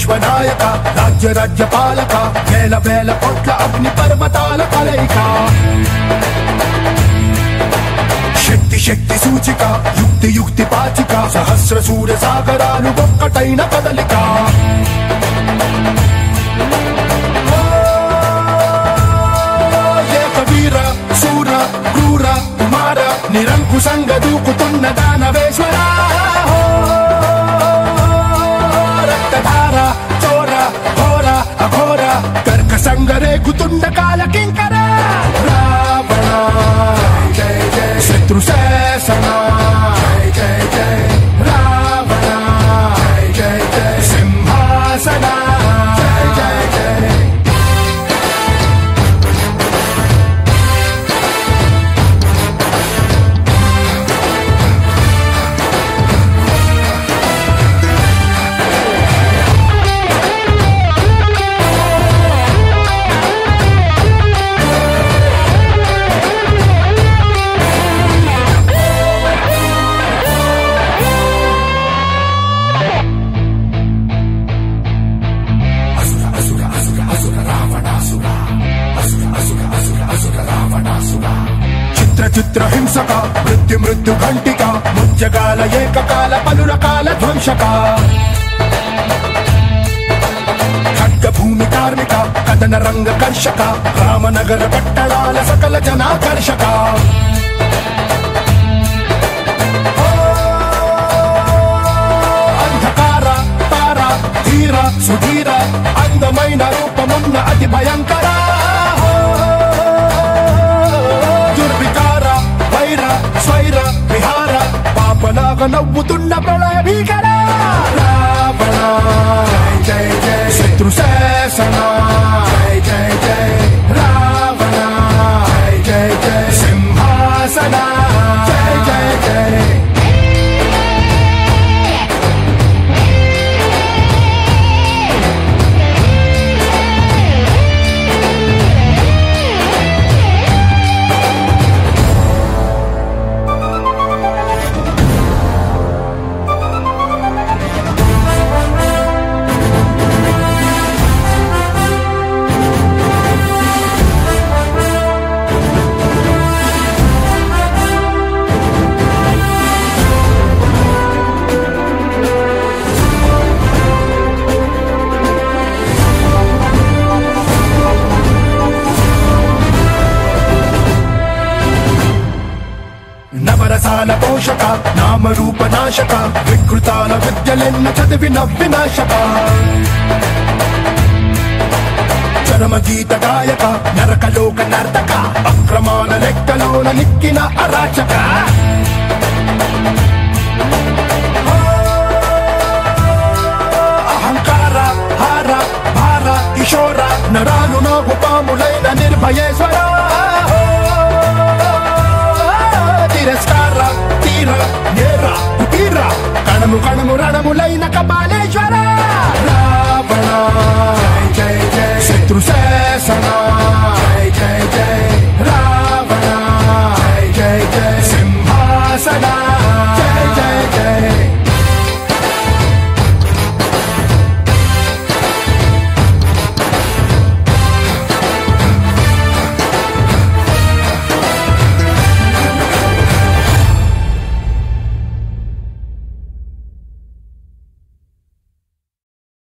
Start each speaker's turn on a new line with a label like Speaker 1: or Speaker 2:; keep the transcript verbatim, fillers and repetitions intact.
Speaker 1: విశ్వనాయక రాజ్య రాజ్య పాలక వేల వేల కోట్ల అగ్ని పర్వతాల కలయిక శక్తి శక్తి సూచిక యుక్తి యుక్తి పాచిక సహస్ర సూర్య సాగరాలు ఒక్కటైన కదలిక ఏకవీర శూర క్రూర కుమార నిరంకుశంగ దూకుతున్న దానవేశ్వర రక్తధార చోర ఘోర అఘోర కర్క సంగరేగుతుండ కాల కింకర రావణ జయ జయ శత్రు శాసన జయ జయ జయ రావణ జయ జయ సింహాసన జయ జయ జయ చిత్ర హింసక మృత్యు మృత్యు ఘంటిక ముత్యకాల ఏకకాల పలు రకాల ధ్వంసక ఖడ్గ భూమి కార్మిక కథన రంగ కర్షక రామనగర పట్టణాల సకల జనాకర్షక అంధకార తార ధీర సుధీర అందమైన రూపమున్న అతి భయంకర స్వైర విహార పాపలాగ నవ్వుతున్న ప్రళయ భీకర రావణ జయ జయ శత్రు శాసన జయ జయ జయ రావణ జయ జయ సింహాసన జయ జయ జయ నవరసాల పోషక నామరూప నాశక వికృతాల విద్యలెన్న చదివిన వినాశక చరమ గీత గాయక నరకలోక నర్తక అక్రమాల లెక్కలోన నిక్కిన అరాచక అహంకార హార భార కిశోర నరాలు నోగు పాములైన నిర్భయేశ్వర తిరస్కార తీర నేర కుటీర కణము కణము రణములైన కపాలేశ్వర